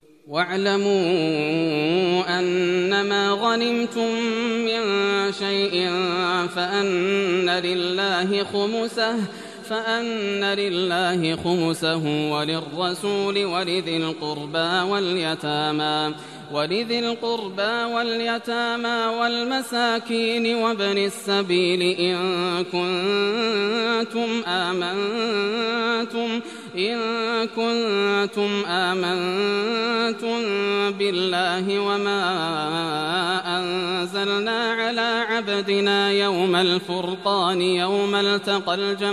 واعلموا أنما غنمتم من شيء فأن لله خمسه وللرسول ولذي القربى واليتامى والمساكين وابن السبيل إن كنتم آمنتم بالله وما أنزلنا على عبدنا يوم الفرقان يوم التقى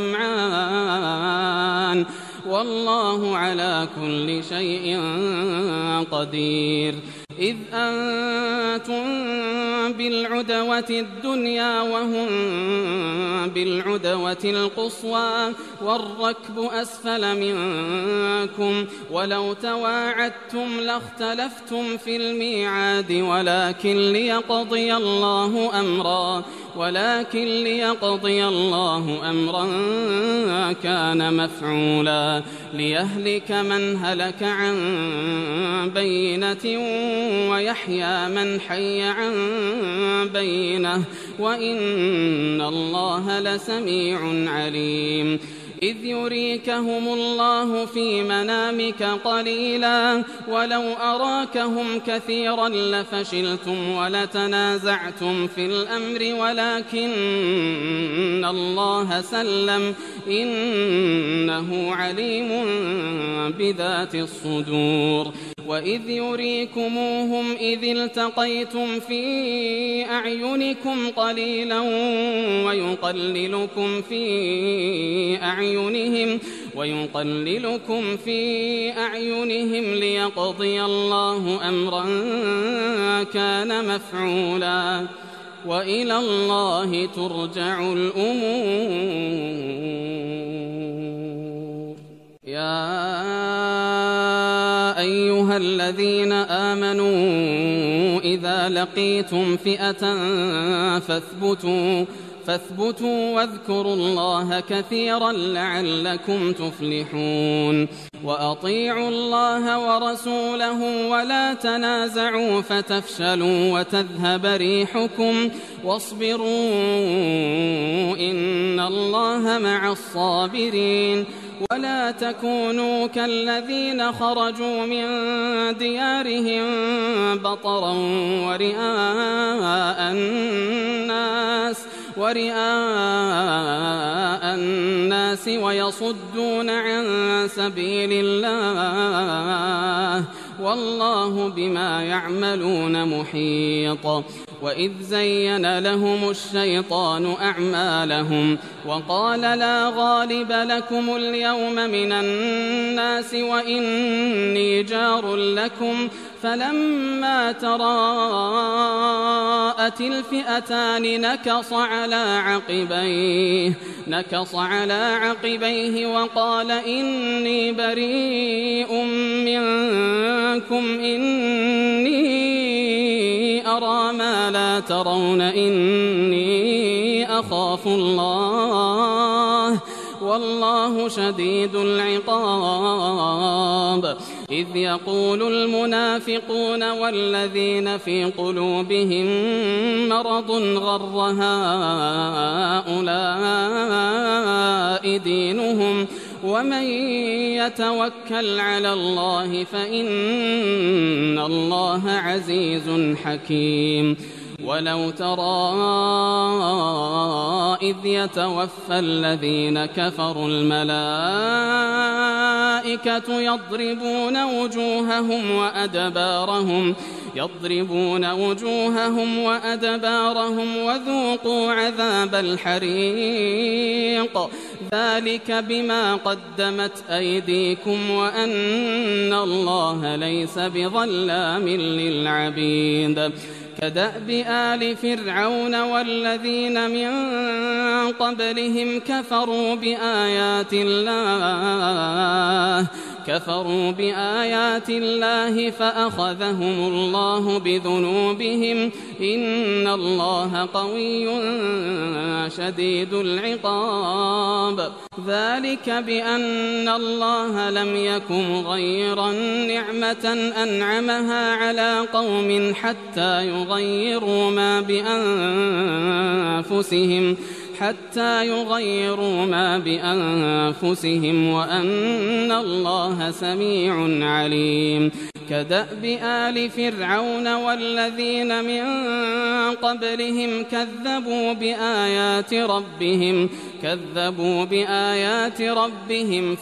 الجمعان والله على كل شيء قدير. إذ أنتم بالعدوة الدنيا وهم بالعدوة القصوى والركب أسفل منكم ولو تواعدتم لاختلفتم في الميعاد ولكن ليقضي الله أمرا كان مفعولا ليهلك من هلك عن بينة ويحيى من حي عن بينة وإن الله لسميع عليم. إذ يريكهم الله في منامك قليلا ولو أراكهم كثيرا لفشلتم ولتنازعتم في الأمر ولكن الله سلم إنه عليم بذات الصدور. وإذ يريكموهم إذ التقيتم في أعينكم قليلا ويقللكم في أعينهم ليقضي الله أمرا كان مفعولا وإلى الله ترجع الأمور. يا أيها الذين آمنوا إذا لقيتم فئة فاثبتوا واذكروا الله كثيرا لعلكم تفلحون. وأطيعوا الله ورسوله ولا تنازعوا فتفشلوا وتذهب ريحكم واصبروا إن الله مع الصابرين. ولا تكونوا كالذين خرجوا من ديارهم بطرا ورئاء الناس ويصدون عن سبيل الله والله بما يعملون محيط. وإذ زين لهم الشيطان أعمالهم وقال لا غالب لكم اليوم من الناس وإني جار لكم فلما تراءت الفئتان نكص على عقبيه وقال إني بريء منكم إني أرى ما لا ترون إني أخاف الله والله شديد العقاب. إذ يقول المنافقون والذين في قلوبهم مرض غر هؤلاء دينهم ومن يتوكل على الله فإن الله عزيز حكيم. ولو ترى إذ يتوفى الذين كفروا الملائكة يضربون وجوههم وأدبارهم وذوقوا عذاب الحريق ذلك بما قدمت أيديكم وأن الله ليس بظلام للعبيد. كدأب آل فرعون والذين من قبلهم كفروا كفروا بآيات الله فأخذهم الله بذنوبهم إن الله قوي شديد العقاب ذلك بأن الله لم يكن غير نعمة أنعمها على قوم حتى يغيروا ما بأنفسهم وأن الله سميع عليم كدأب آل فرعون والذين من قبلهم كذبوا بآيات ربهم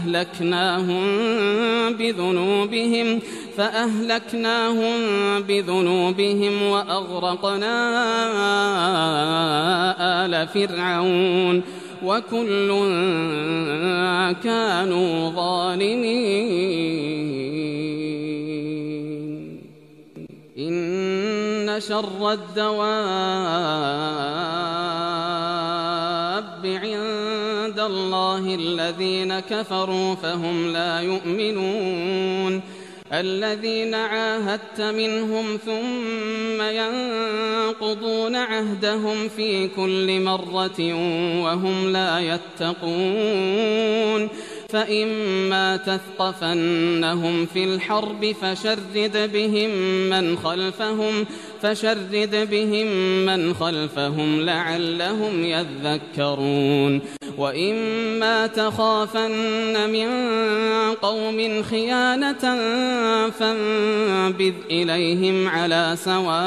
فأهلكناهم بذنوبهم وأغرقنا آل فرعون وكل كانوا ظالمين إن شر الدواب عند الله الذين كفروا فهم لا يؤمنون الذين عاهدت منهم ثم ينقضون عهدهم في كل مرة وهم لا يتقون فإما تثقفنهم في الحرب فشرد بهم من خلفهم لعلهم يذكرون وإما تخافن من قوم خيانة فانبذ إليهم على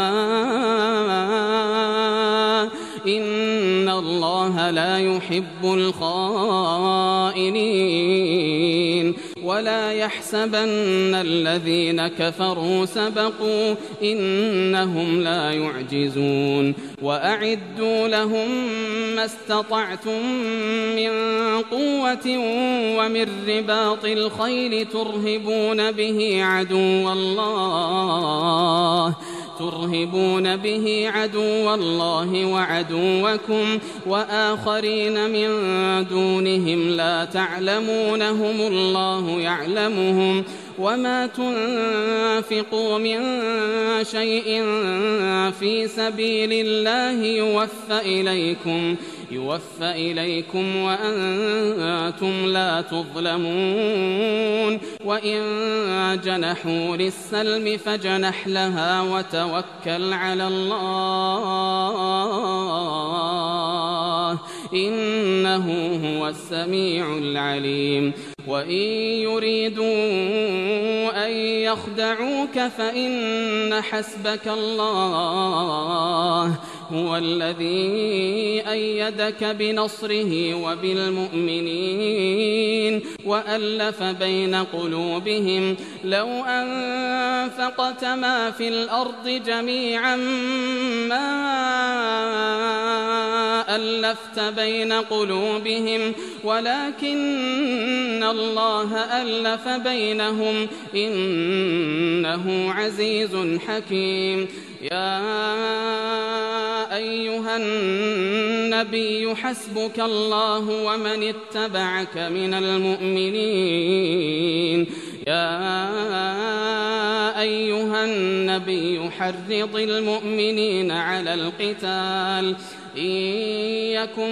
سواء إن الله لا يحب الخائنين ولا يحسبن الذين كفروا سبقوا إنهم لا يعجزون وأعدوا لهم ما استطعتم من قوة ومن رباط الخيل ترهبون به عدو الله وعدوكم وآخرين من دونهم لا تعلمونهم الله يعلمهم وما تنفقوا من شيء في سبيل الله يوفى إليكم وأنتم لا تظلمون وإن جنحوا للسلم فاجنح لها وتوكل على الله إنه هو السميع العليم وإن يريدوا أن يخدعوك فإن حسبك الله هو الذي أيدك بنصره وبالمؤمنين وألف بين قلوبهم لو أنفقت ما في الأرض جميعا ما ألفت بين قلوبهم ولكن الله ألف بينهم إنه عزيز حكيم يا أيها النبي حسبك الله ومن اتبعك من المؤمنين يا أيها النبي حرض المؤمنين على القتال إن يكن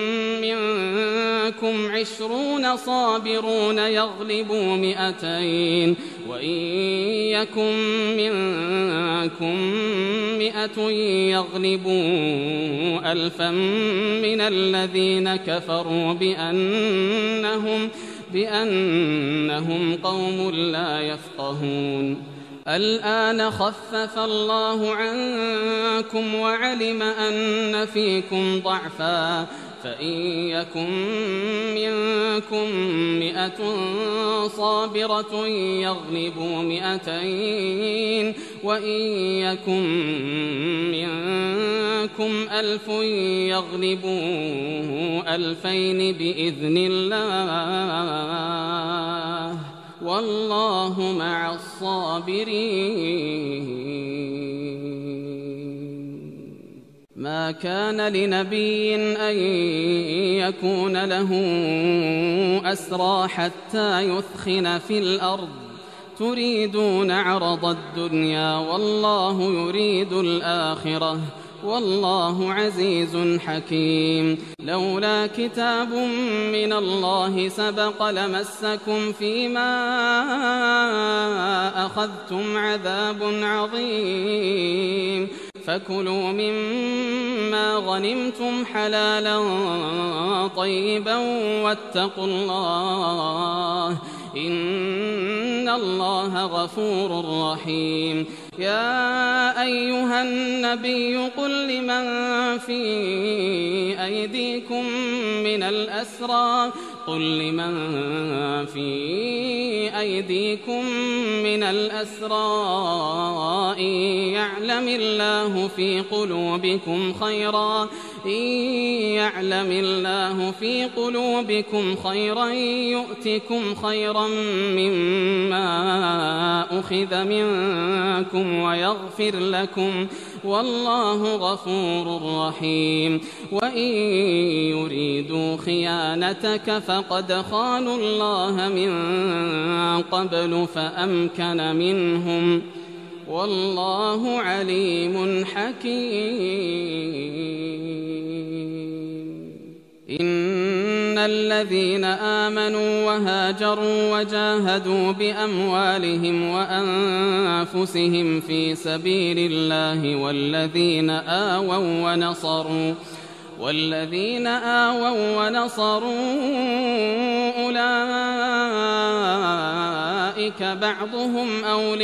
منكم 20 صابرون يغلبوا 200 وإن يكن منكم 100 يغلبوا 1000 من الذين كفروا بأنهم قوم لا يفقهون الآن خفف الله عنكم وعلم أن فيكم ضعفا فإن يكن منكم 100 صابرة يغلبوا 200 وإن يكن منكم 1000 يغلبوا 2000 بإذن الله والله مع الصابرين ما ما كان لنبي أن يكون له أسرى حتى يثخن في الأرض تريدون عرض الدنيا والله يريد الآخرة والله عزيز حكيم. لولا كتاب من الله سبق لمسكم فيما أخذتم عذاب عظيم فكلوا مما غنمتم حلالا طيبا واتقوا الله إن الله غفور رحيم. يا أيها النبي قل لمن في أيديكم من الأسرى إن يعلم الله في قلوبكم خيرا يؤتكم خيرا مما أخذ منكم ويغفر لكم والله غفور رحيم. وإن يريدوا خيانتك فقد خانوا الله من قبل فأمكن منهم والله عليم حكيم. إن الذين آمنوا وهاجروا وجاهدوا بأموالهم وأنفسهم في سبيل الله والذين آووا ونصروا أولئك بعضهم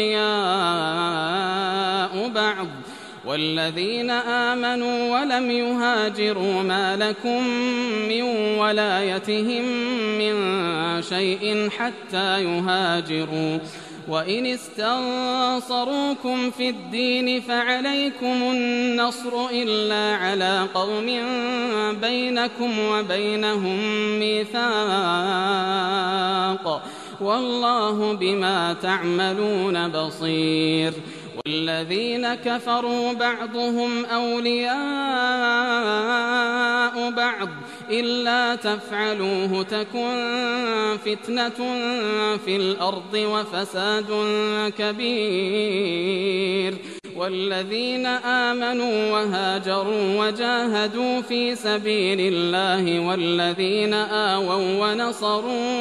أولياء بعض والذين آمنوا ولم يهاجروا ما لكم من ولايتهم من شيء حتى يهاجروا وإن استنصروكم في الدين فعليكم النصر إلا على قوم بينكم وبينهم ميثاق والله بما تعملون بصير. والذين كفروا بعضهم أولياء بعض إلا تفعلوه تكن فتنة في الأرض وفساد كبير. والذين آمنوا وهاجروا وجاهدوا في سبيل الله والذين آووا ونصروا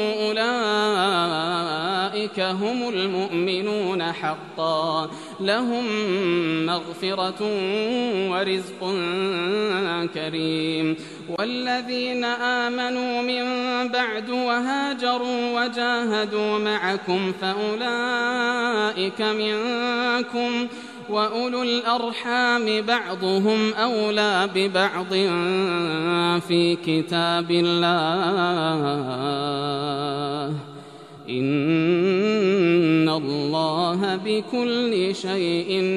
أولئك هم المؤمنون حقا لهم مغفرة ورزق كريم. والذين آمنوا من بعد وهاجروا وجاهدوا معكم فأولئك منكم وأولو الأرحام بعضهم أولى ببعض في كتاب الله إن الله بكل شيء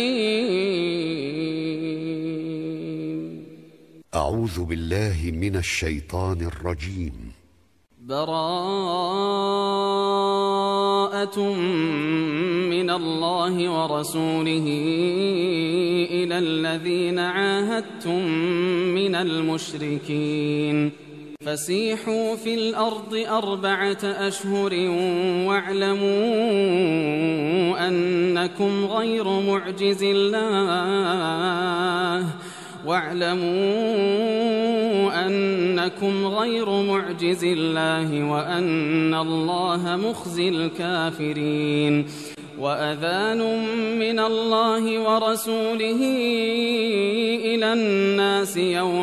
عليم. أعوذ بالله من الشيطان الرجيم. براءة من الله ورسوله إلى الذين عاهدتم من المشركين فسيحوا في الأرض 4 أشهر واعلموا أنكم غير معجز الله وأن الله مخزي الكافرين. وأذان من الله ورسوله إلى الناس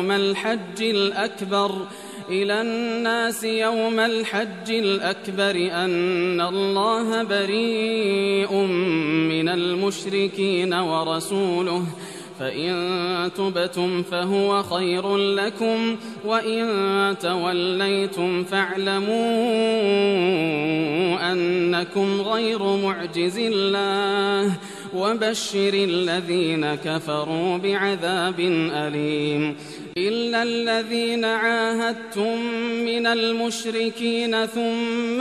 يوم الحج الأكبر أن الله بريء من المشركين ورسوله فإن تبتم فهو خير لكم وإن توليتم فاعلموا أنكم غير معجز الله وبشر الذين كفروا بعذاب أليم إلا الذين عاهدتم من المشركين ثم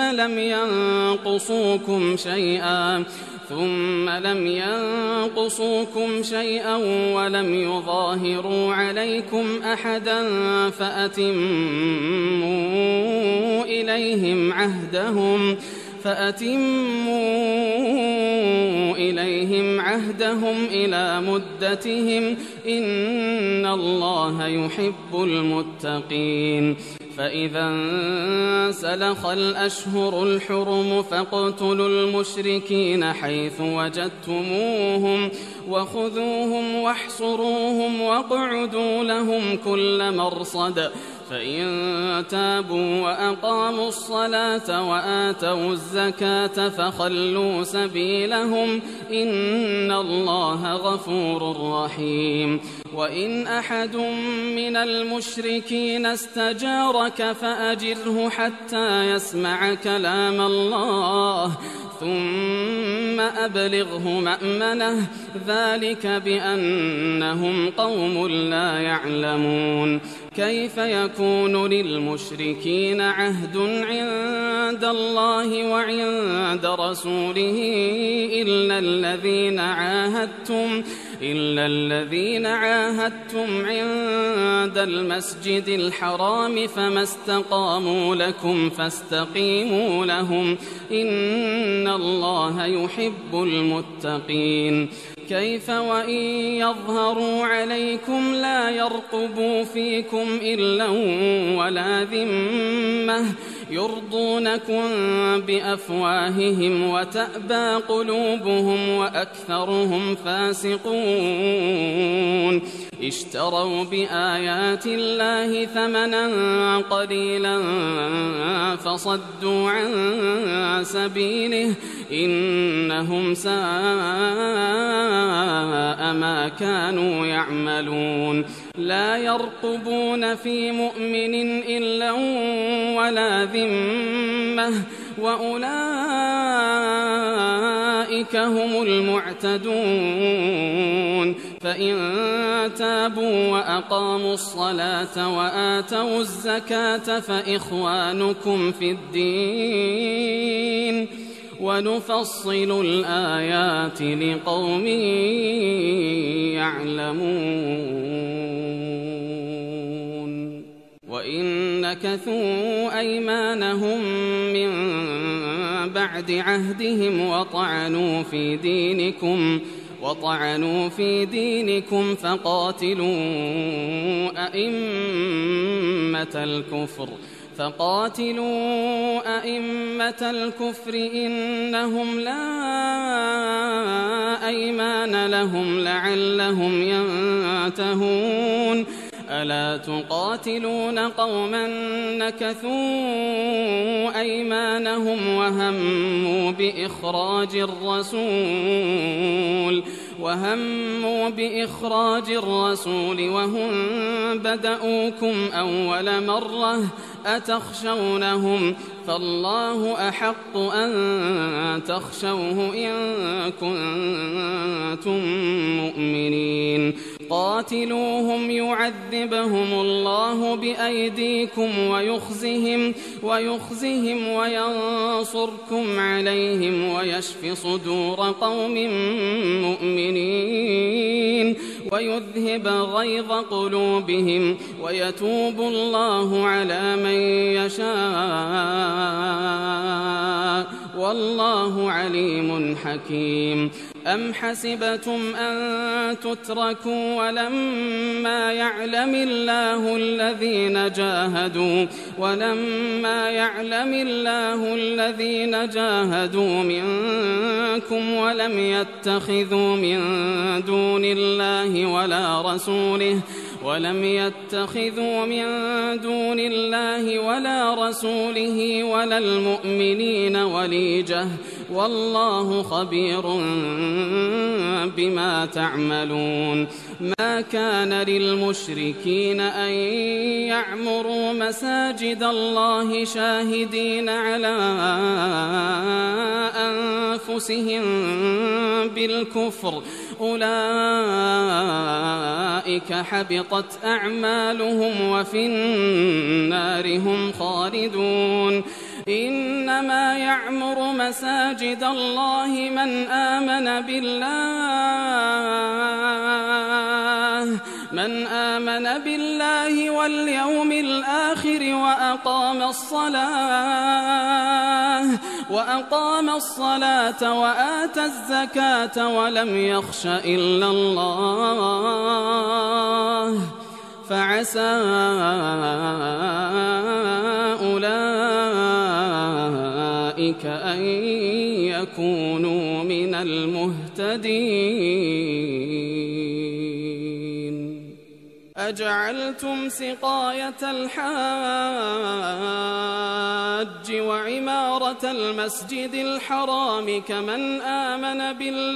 لم ينقصوكم شيئا ولم يظاهروا عليكم أحدا فأتموا إليهم عهدهم إلى مدتهم إن الله يحب المتقين فإذا انسلخ الأشهر الحرم فاقتلوا المشركين حيث وجدتموهم وخذوهم واحصروهم واقعدوا لهم كل مرصد فإن تابوا وأقاموا الصلاة وآتوا الزكاة فخلوا سبيلهم إن الله غفور رحيم وإن أحد من المشركين استجارك فأجره حتى يسمع كلام الله ثم أبلغه مأمنه ذلك بأنهم قوم لا يعلمون كيف يكون للمشركين عهد عند الله وعند رسوله إلا الذين عاهدتم عند المسجد الحرام فما استقاموا لكم فاستقيموا لهم إن الله يحب المتقين كيف وإن يظهروا عليكم لا يرقبوا فيكم إلا ولا ذمة يرضونكم بأفواههم وتأبى قلوبهم وأكثرهم فاسقون اشتروا بآيات الله ثمنا قليلا فصدوا عن سبيله إنهم ساء ما كانوا يعملون لا يرقبون في مؤمن إلا ولا ذمة وأولئك هم المعتدون فإن تابوا وأقاموا الصلاة وآتوا الزكاة فإخوانكم في الدين ونفصل الآيات لقوم يعلمون وإن نكثوا أيمانهم من بعد عهدهم وطعنوا في دينكم فقاتلوا أئمة الكفر إنهم لا أيمان لهم لعلهم ينتهون ألا تقاتلون قوما نكثوا أيمانهم وهموا بإخراج الرسول وهم بدأوكم أول مرة أتخشونهم فالله أحق أن تخشوه إن كنتم مؤمنين قاتلوهم يعذبهم الله بأيديكم ويخزهم وينصركم عليهم ويشف صدور قوم مؤمنين ويذهب غيظ قلوبهم ويتوب الله على من يشاء والله عليم حكيم أم حسبتم أن تتركوا ولما يعلم الله الذين جاهدوا منكم ولم يتخذوا من دون الله ولا رسوله ولا المؤمنين وليجة والله خبير بما تعملون. ما كان للمشركين أن يعمروا مساجد الله شاهدين على أنفسهم بالكفر، أولئك حبطت أعمالهم وفي النار هم خالدون. إنما يعمر مساجد الله من آمن بالله واليوم الآخر وأقام الصلاة وآتى الزكاة ولم يخش إلا الله، فعسى أولئك أن يكونوا من المهتدين. أجعلتم سقاية الحاج وعمارة المسجد الحرام كمن آمن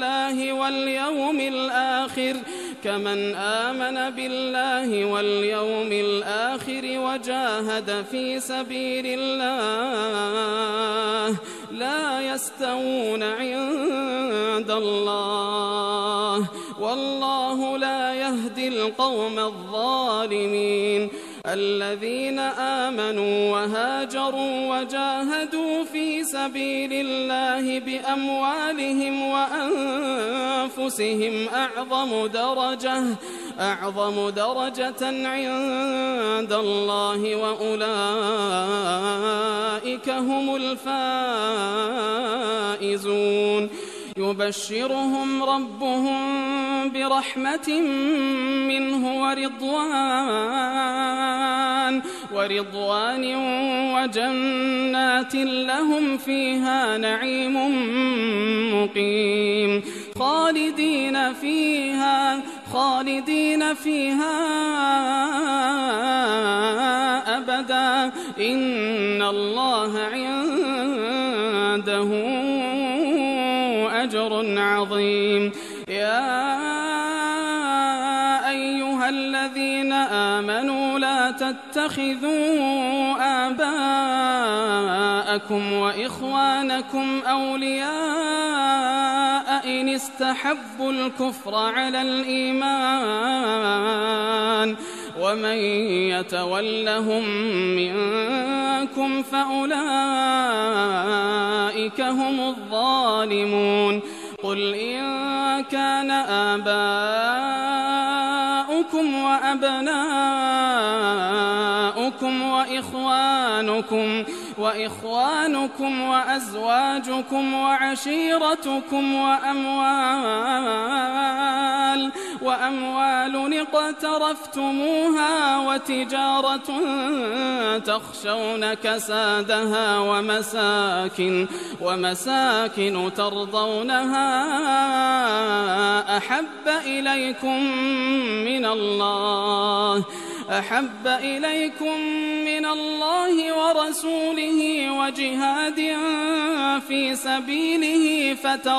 بالله واليوم الآخر وجاهد في سبيل الله لا يستوون عند الله، والله لا يهدي القوم الظالمين. الذين آمنوا وهاجروا وجاهدوا في سبيل الله بأموالهم وأنفسهم أعظم درجة عند الله، وأولئك هم الفائزون. يبشرهم ربهم برحمة منه ورضوان وجنات لهم فيها نعيم مقيم خالدين فيها أبدا، إن الله عنده أجر عظيم. يا أيها الذين آمنوا لا تتخذوا آباءكم وإخوانكم أولياء إن استحبوا الكفر على الإيمان، ومن يتولهم منكم فأولئك هم الظالمون. قل إن كان آباؤكم وأبناؤكم وإخوانكم وأزواجكم وعشيرتكم وأموال اقترفتموها وتجارة تخشون كسادها ومساكن ترضونها أحب إليكم من الله ورسوله وجهاد في سبيله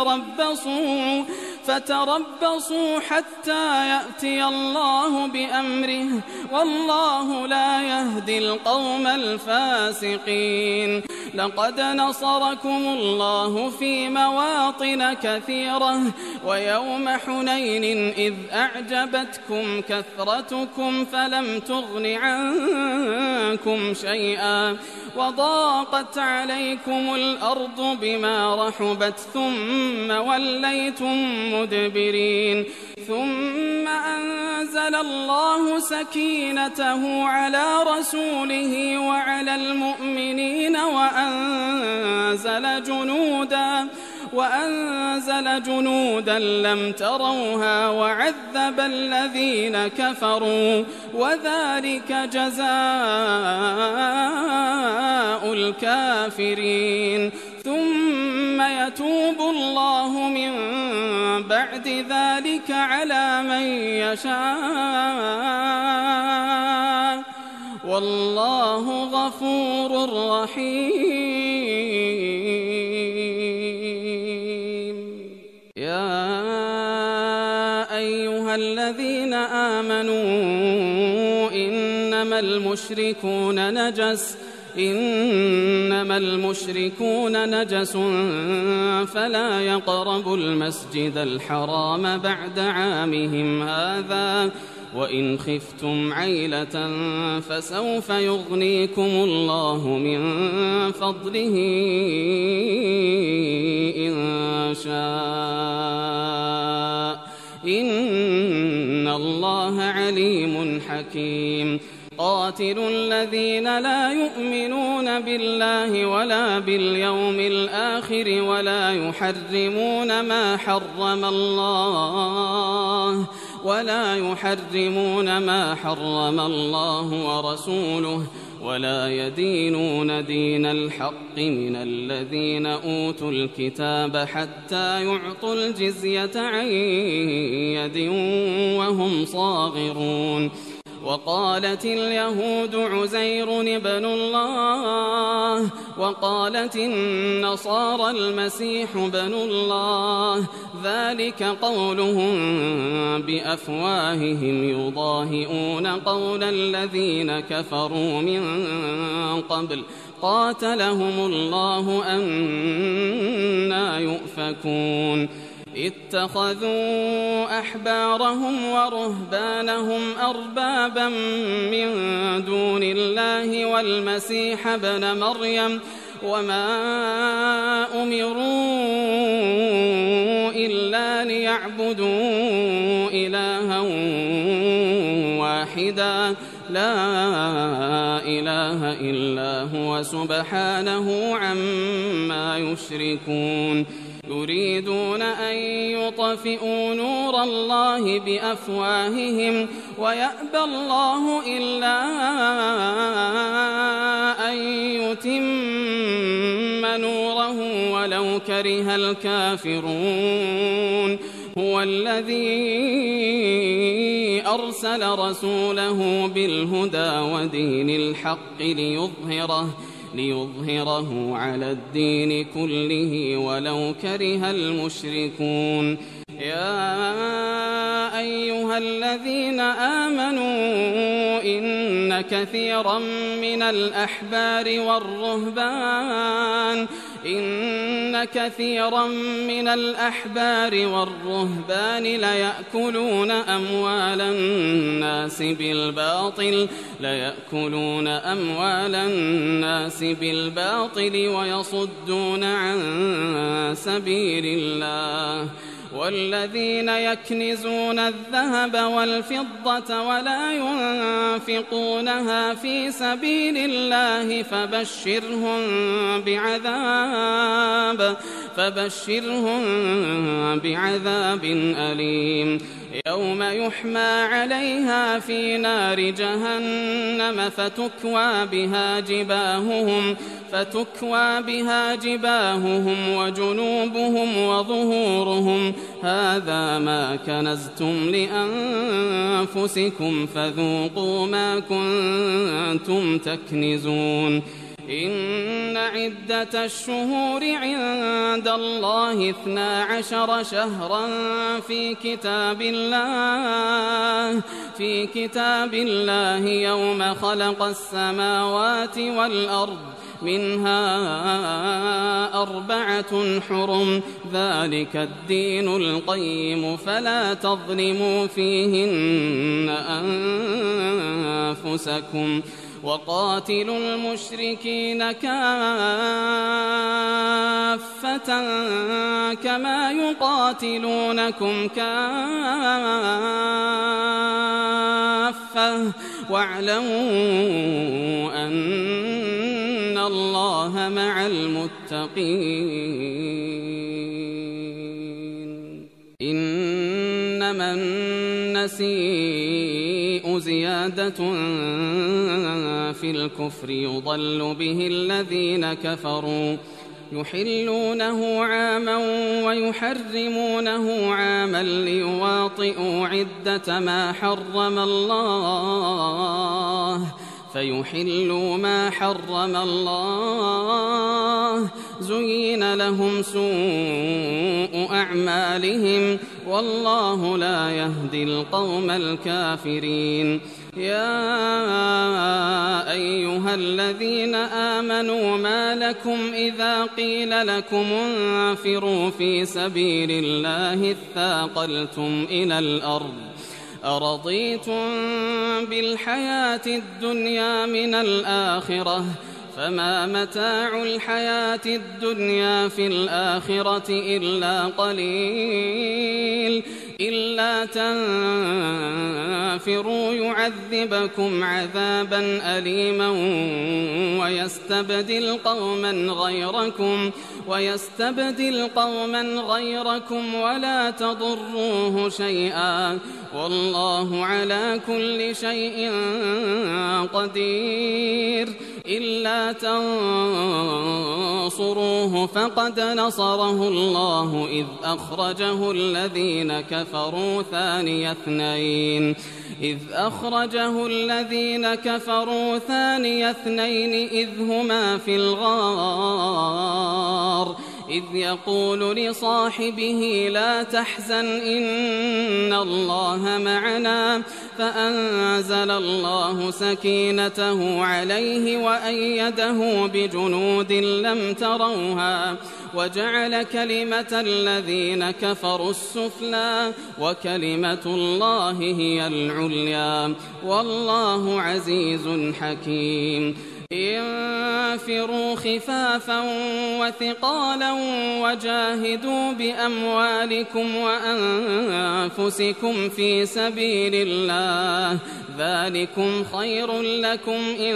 فتربصوا حتى يأتي الله بأمره، والله لا يهدي القوم الفاسقين. لقد نصركم الله في مواطن كثيرة ويوم حنين إذ أعجبتكم كثرتكم فلم تغن عنكم شيئا وضاقت عليكم الأرض بما رحبت ثم وليتم مدبرين، ثم أنزل الله سكينته على رسوله وعلى المؤمنين وأنزل جنودا لم تروها وعذب الذين كفروا، وذلك جزاء الكافرين. ثم يتوب الله من بعد ذلك على من يشاء، والله غفور رحيم. المشركون نجس فلا يقربوا المسجد الحرام بعد عامهم هذا وإن خفتم عيلة فسوف يغنيكم الله من فضله إن شاء إن الله عليم حكيم قاتلوا الذين لا يؤمنون بالله ولا باليوم الآخر ولا يحرمون ما حرم الله ورسوله ولا يدينون دين الحق من الذين أوتوا الكتاب حتى يعطوا الجزية عن يد وهم صاغرون وقالت اليهود عزير ابن الله وقالت النصارى المسيح ابن الله ذلك قولهم بأفواههم يضاهئون قول الذين كفروا من قبل قاتلهم الله أنى يؤفكون اتخذوا أحبارهم ورهبانهم أربابا من دون الله والمسيح ابن مريم وما أمروا إلا ليعبدوا إلها واحدا لا إله إلا هو سبحانه عما يشركون يريدون أن يطفئوا نور الله بأفواههم ويأبى الله إلا أن يتم نوره ولو كره الكافرون هو الذي أرسل رسوله بالهدى ودين الحق ليظهره على الدين كله ولو كره المشركون يا أيها الذين آمنوا إن كثيرا من الأحبار والرهبان ليأكلون أموال الناس بالباطل ويصدون عن سبيل الله والذين يكنزون الذهب والفضة ولا ينفقونها في سبيل الله فبشرهم بعذاب أليم يوم يحمى عليها في نار جهنم فتكوى بها جباههم وجنوبهم وظهورهم هذا ما كنزتم لأنفسكم فذوقوا ما كنتم تكنزون إن عدة الشهور عند الله 12 شهرا في كتاب الله يوم خلق السماوات والأرض منها 4 حرم ذلك الدين القيم فلا تظلموا فيهن أنفسكم وقاتلوا المشركين كافة كما يقاتلونكم كافة واعلموا أن الله مع المتقين إنما النسيء زيادة في الكفر يضل به الذين كفروا يحلونه عاما ويحرمونه عاما ليواطئوا عدة ما حرم الله فيحلوا ما حرم الله زين لهم سوء أعمالهم والله لا يهدي القوم الكافرين. يا أيها الذين آمنوا ما لكم إذا قيل لكم انفروا في سبيل الله اثاقلتم إلى الأرض أرضيتم بالحياة الدنيا من الآخرة فما متاع الحياة الدنيا في الآخرة إلا قليل إلا تنفروا يعذبكم عذابا أليما ويستبدل قوما غيركم ولا تضروه شيئا والله على كل شيء قدير. إلا تنصروه فقد نصره الله إذ أخرجه الذين كفروا ثاني اثنين إذ هما في الغار إذ يقول لصاحبه لا تحزن إن الله معنا فأنزل الله سكينته عليه وأيده بجنود لم تروها وجعل كلمة الذين كفروا السفلى وكلمة الله هي العليا والله عزيز حكيم. انفروا خفافا وثقالا وجاهدوا بأموالكم وأنفسكم في سبيل الله ذلكم خير لكم إن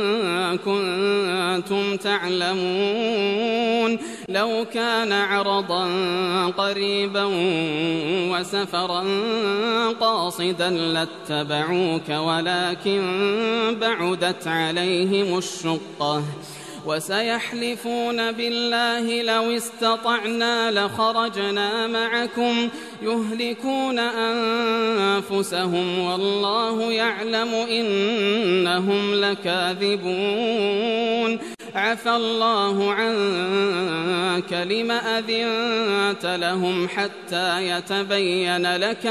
كنتم تعلمون. لو كان عرضا قريبا وسفرا قاصدا لاتبعوك ولكن بعدت عليهم الشقة وسيحلفون بالله لو استطعنا لخرجنا معكم يهلكون أنفسهم والله يعلم إنهم لكاذبون. عفى الله عنك لم أذنت لهم حتى يتبين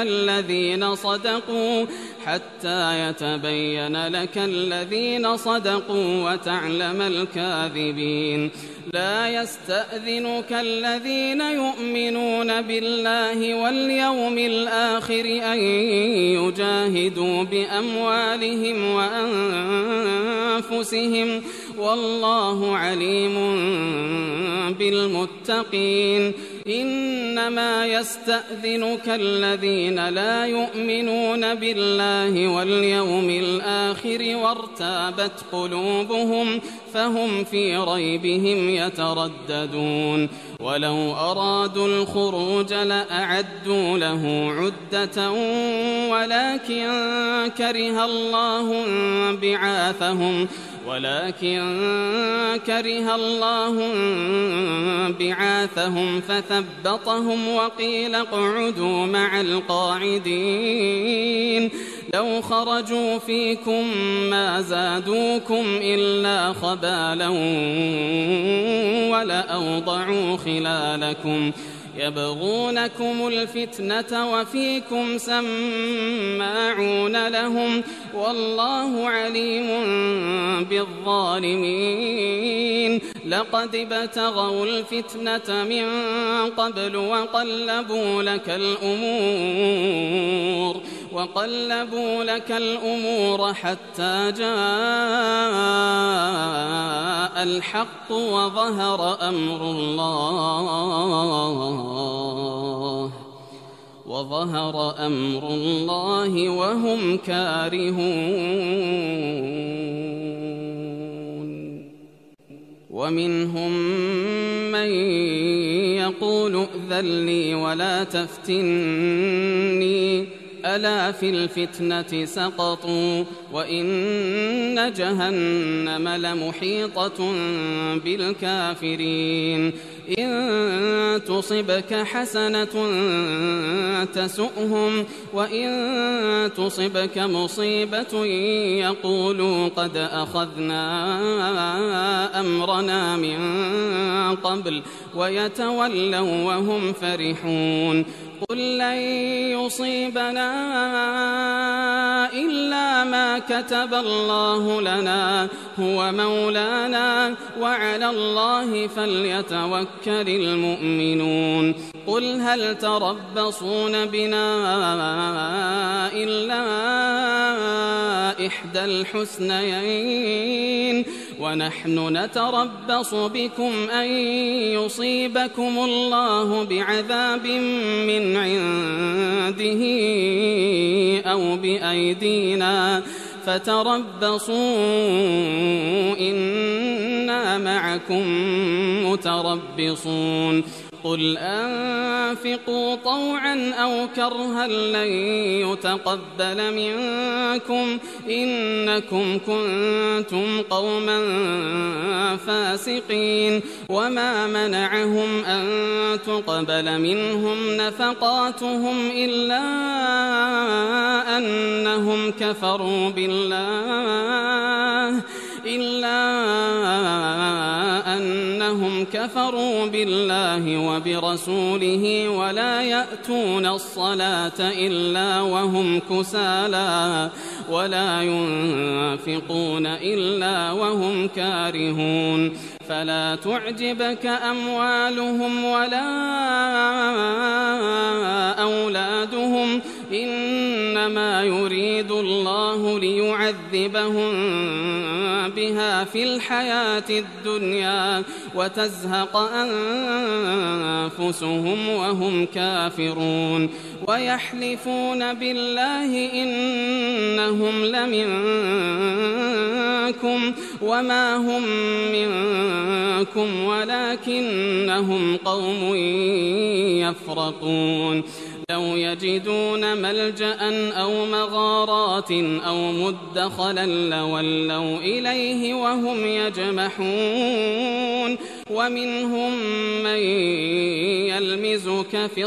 لك الذين صدقوا وتعلم الكاذبين. لا يستأذنك الذين يؤمنون بالله واليوم الآخر أن يجاهدوا بأموالهم وأنفسهم والله عليم بالمتقين. إنما يستأذنك الذين لا يؤمنون بالله واليوم الآخر وارتابت قلوبهم فهم في ريبهم يترددون. ولو أرادوا الخروج لأعدوا له عدة ولكن كره الله بعاثهم فثبطهم وقيل اقعدوا مع القاعدين. لو خرجوا فيكم ما زادوكم إلا خبالا ولأوضعوا خلالكم يبغونكم الفتنة وفيكم سماعون لهم والله عليم بالظالمين. لقد ابتغوا الفتنة من قبل وقلبوا لك الأمور حتى جاء الحق وظهر أمر الله وهم كارهون. ومنهم من يقول ائذن لي ولا تفتني ألا في الفتنة سقطوا وإن جهنم لمحيطة بالكافرين إن تصبك حسنة تسؤهم وإن تصبك مصيبة يقولوا قد أخذنا أمرنا من قبل ويتولوا وهم فرحون قل لن يصيبنا إلا ما كتب الله لنا هو مولانا وعلى الله فليتوكل المؤمنون قل هل تربصون بنا إلا إحدى الحسنيين ونحن نتربص بكم أن يصيبكم الله بعذاب من عنده أو بأيدينا فتربصوا إنا معكم متربصون قل أنفقوا طوعا أو كرها لن يتقبل منكم إنكم كنتم قوما فاسقين وما منعهم أن تقبل منهم نفقاتهم إلا أنهم كفروا بالله وبرسوله ولا يأتون الصلاة إلا وهم كسالى ولا ينفقون إلا وهم كارهون فلا تعجبك أموالهم ولا أولادهم إنما يريد الله ليعذبهم بها في الحياة الدنيا وتزهق أنفسهم وهم كافرون ويحلفون بالله إنهم لمنكم وما هم منكم ولكنهم قوم يفرقون لو يجدون ملجأ أو مغارات أو مدخلا لولوا إليه وهم يجمحون ومنهم من يلمزك في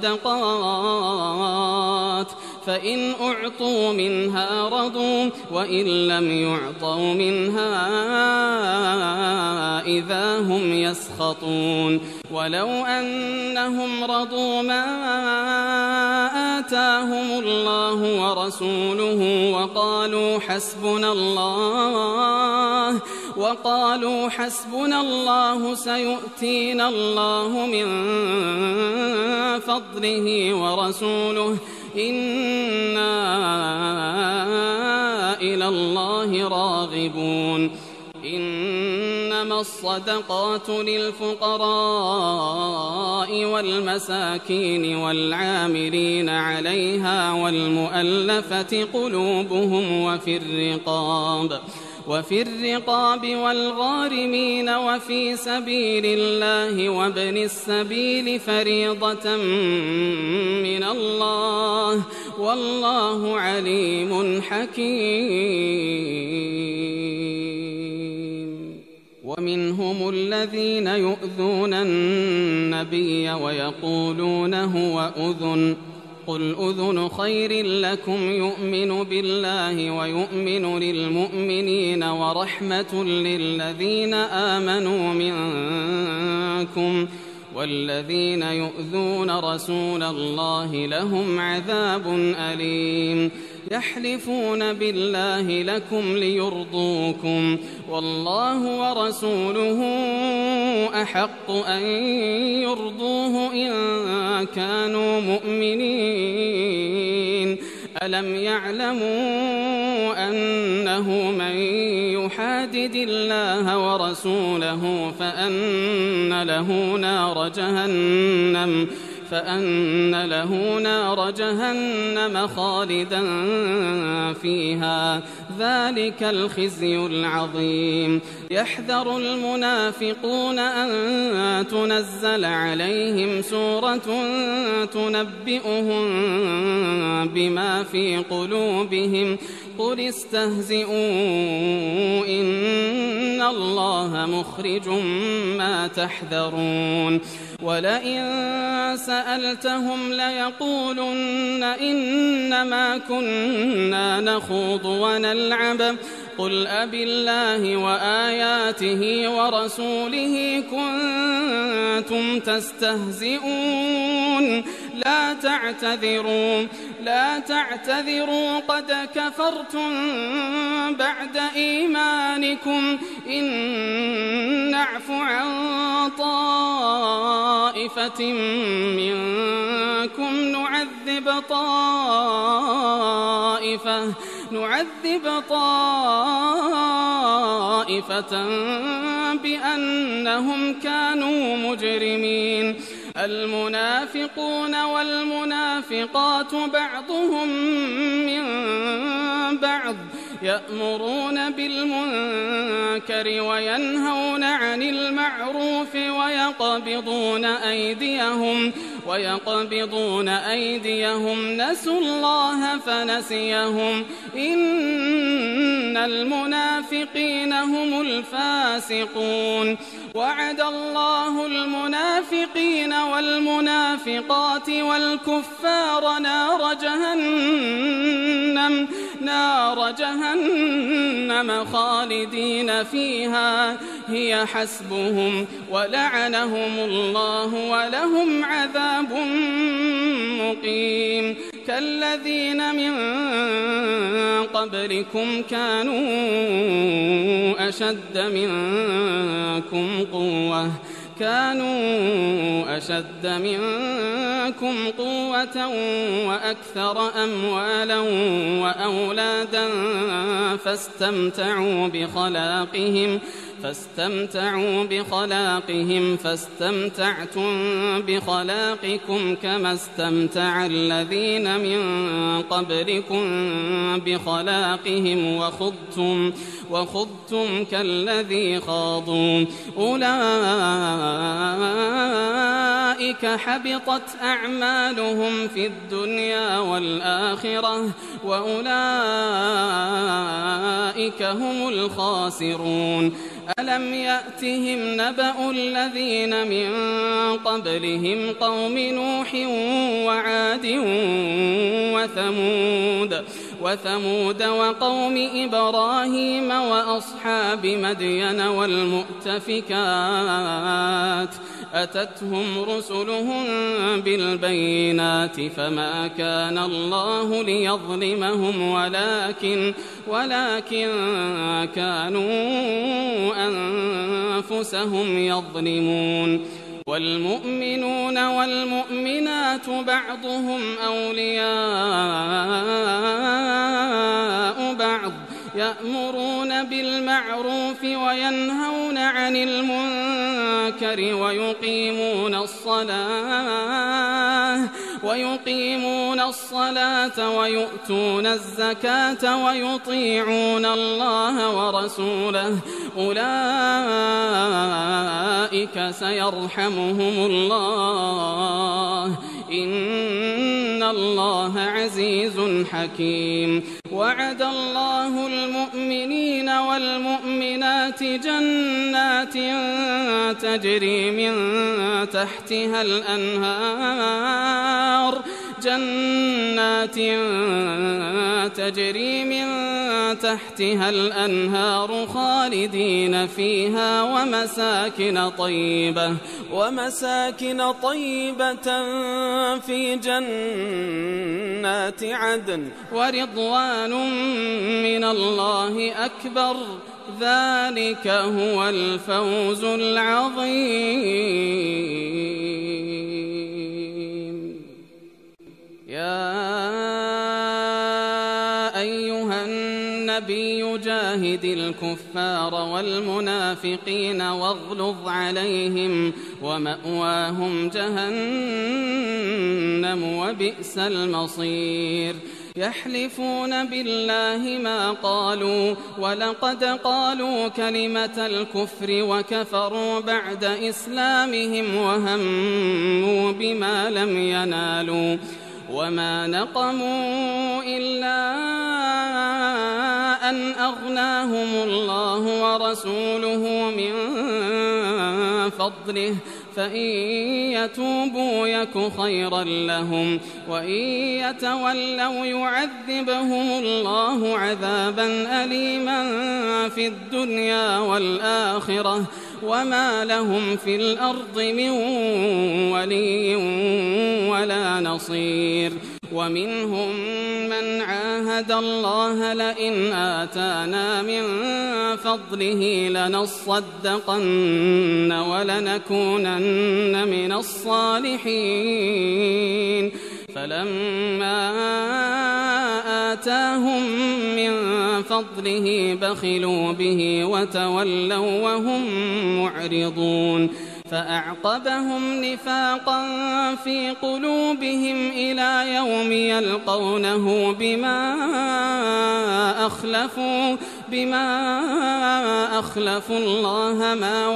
الصدقات فإن أعطوا منها رضوا وإن لم يعطوا منها إذا هم يسخطون ولو أنهم رضوا ما آتاهم الله ورسوله وقالوا حسبنا الله سيؤتينا الله من فضله ورسوله إنا إلى الله راغبون إنما الصدقات للفقراء والمساكين والعاملين عليها والمؤلفة قلوبهم وفي الرقاب والغارمين وفي سبيل الله وابن السبيل فريضة من الله والله عليم حكيم ومنهم الذين يؤذون النبي ويقولون هو أذن قل أذن خير لكم يؤمن بالله ويؤمن للمؤمنين ورحمة للذين آمنوا منكم والذين يؤذون رسول الله لهم عذاب أليم يحلفون بالله لكم ليرضوكم والله ورسوله أحق أن يرضوه إن كانوا مؤمنين ألم يعلموا أنه من يحادد الله ورسوله فأن له نار فأن له نار جهنم خالدا فيها ذلك الخزي العظيم. يحذر المنافقون أن تنزل عليهم سورة تنبئهم بما في قلوبهم قل استهزئوا إن الله مخرج ما تحذرون. ولئن سألتهم ليقولن إنما كنا نخوض ونلعب قل أبالله وآياته ورسوله كنتم تستهزئون لا تعتذروا قد كفرتم بعد إيمانكم إن نعف عن طائفة منكم نعذب طائفة بأنهم كانوا مجرمين. المنافقون والمنافقات بعضهم من بعض يأمرون بالمنكر وينهون عن المعروف ويقبضون أيديهم نسوا الله فنسيهم إن المنافقين هم الفاسقون. وعد الله المنافقين والمنافقات والكفار نار جهنم خالدين فيها هي حسبهم ولعنهم الله ولهم عذاب مقيم. كالذين من قبلكم كانوا أشد منكم قوة وأكثر أموالا وأولادا فاستمتعوا بخلاقهم فاستمتعتم بخلاقكم كما استمتع الذين من قبلكم بخلاقهم وخضتم كالذي خاضوا أولئك حبطت أعمالهم في الدنيا والآخرة وأولئك هم الخاسرون. ألم يأتهم نبأ الذين من قبلهم قوم نوح وعاد وثمود وقوم إبراهيم وأصحاب مدين والمؤتفكات أتتهم رسلهم بالبينات فما كان الله ليظلمهم ولكن كانوا أنفسهم يظلمون. والمؤمنون والمؤمنات بعضهم أولياء بعض يأمرون بالمعروف وينهون عن المنكر ويقيمون الصلاة ويؤتون الزكاة ويطيعون الله ورسوله أولئك سيرحمهم الله إن الله عزيز حكيم. وعد الله المؤمنين والمؤمنات جنات تجري من تحتها الأنهار خالدين فيها ومساكن طيبة في جنات عدن ورضوان من الله أكبر ذلك هو الفوز العظيم. يا أيها النبي جاهد الكفار والمنافقين واغلظ عليهم ومأواهم جهنم وبئس المصير يحلفون بالله ما قالوا ولقد قالوا كلمة الكفر وكفروا بعد إسلامهم وهموا بما لم ينالوا وما نقموا إلا أن أغناهم الله ورسوله من فضله فإن يتوبوا يك خيرا لهم وإن يتولوا يعذبهم الله عذابا أليما في الدنيا والآخرة وما لهم في الأرض من ولي ولا نصير ومنهم من عاهد الله لئن آتانا من فضله لنصدقن ولنكونن من الصالحين فلما آتاهم من فضله بخلوا به وتولوا وهم معرضون فأعقبهم نفاقا في قلوبهم إلى يوم يلقونه بما أخلفوا الله ما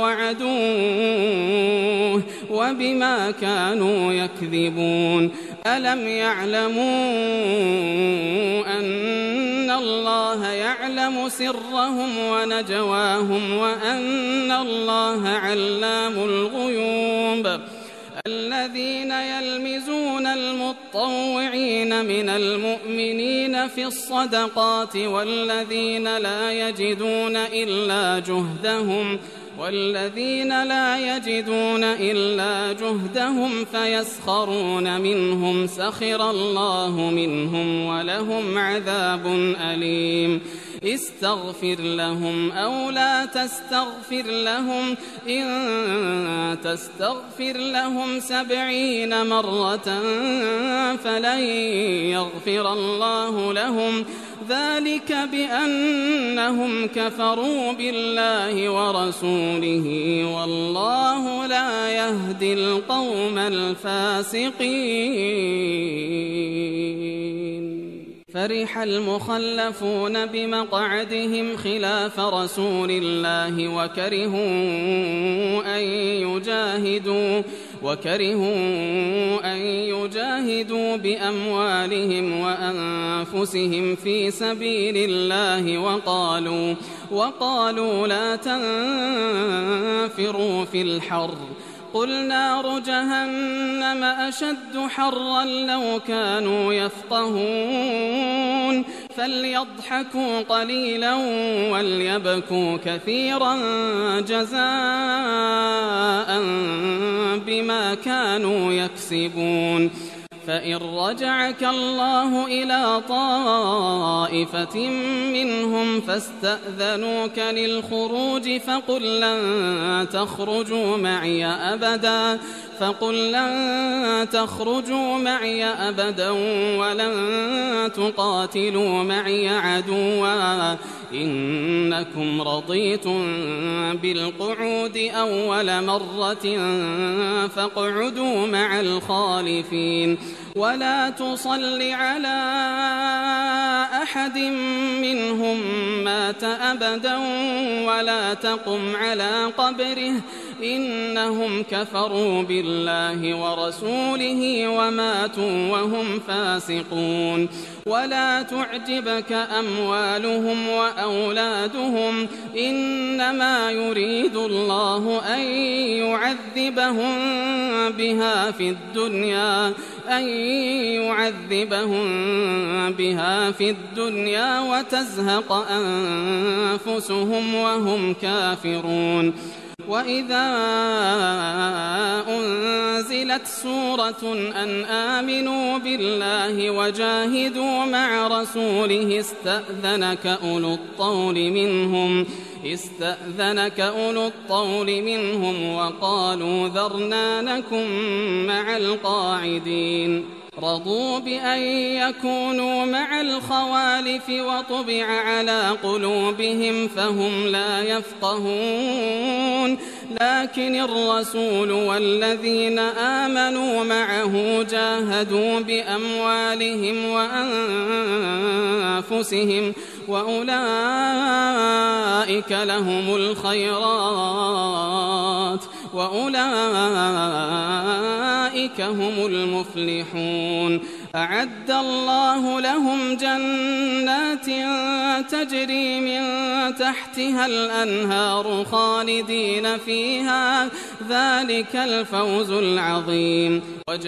وعدوه وبما كانوا يكذبون ألم يعلموا أن الله يعلم سرهم ونجواهم وأن الله علام الغيوب الذين يلمزون المطوعين من المؤمنين في الصدقات والذين لا يجدون إلا جهدهم فيسخرون منهم سخر الله منهم ولهم عذاب أليم استغفر لهم أو لا تستغفر لهم إن تستغفر لهم 70 مرة فلن يغفر الله لهم ذلك بأنهم كفروا بالله ورسوله والله لا يهدي القوم الفاسقين فرح المخلفون بمقعدهم خلاف رسول الله وكرهوا أن يجاهدوا بأموالهم وأنفسهم في سبيل الله وقالوا لا تنفروا في الحر قل نار جهنم أشد حرا لو كانوا يفقهون فليضحكوا قليلا وليبكوا كثيرا جزاء بما كانوا يكسبون فإن رجعك الله إلى طائفة منهم فاستأذنوك للخروج فقل لن تخرجوا معي أبدا ولن تقاتلوا معي عدوا إنكم رضيتم بالقعود أول مرة فاقعدوا مع الخالفين ولا تصل على أحد منهم مات أبدا ولا تقم على قبره إنهم كفروا بالله ورسوله وماتوا وهم فاسقون ولا تعجبك أموالهم وأولادهم إنما يريد الله أن يعذبهم بها في الدنيا وتزهق أنفسهم وهم كافرون وإذا أنزلت سورة أن آمنوا بالله وجاهدوا مع رسوله استأذنك أولو الطول منهم وقالوا ذرنا نكن مع القاعدين رضوا بأن يكونوا مع الخوالف وطبع على قلوبهم فهم لا يفقهون لكن الرسول والذين آمنوا معه جاهدوا بأموالهم وأنفسهم وأولئك لهم الخيرات وأولئك هم المفلحون أعد الله لهم جنات تجري من تحتها الأنهار خالدين فيها ذلك الفوز العظيم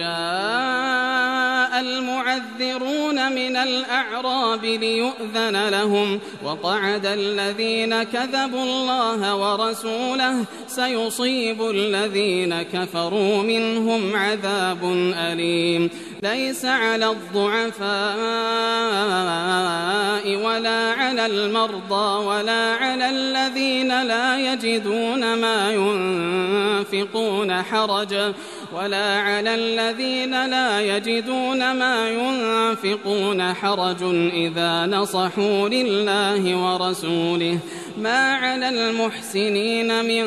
وجاء المعذرون من الأعراب ليؤذن لهم وقعد الذين كذبوا الله ورسوله سيصيب الذين كفروا منهم عذاب أليم ليس على الضعفاء ولا على المرضى ولا على الذين لا يجدون ما ينفقون حرج إذا نصحوا لله ورسوله ما على المحسنين من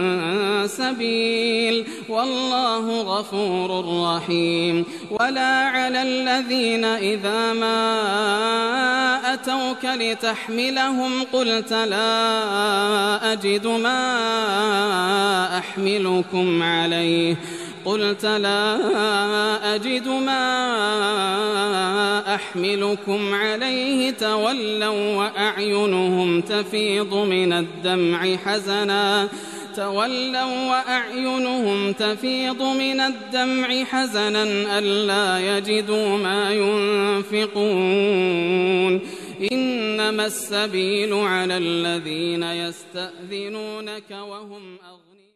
سبيل والله غفور رحيم ولا على الذين إذا ما أتوك لتحملهم قلت لا أجد ما أحملكم عليه تولوا وأعينهم تفيض من الدمع حزنا ألا يجدوا ما ينفقون إنما السبيل على الذين يستأذنونك وهم أغنياء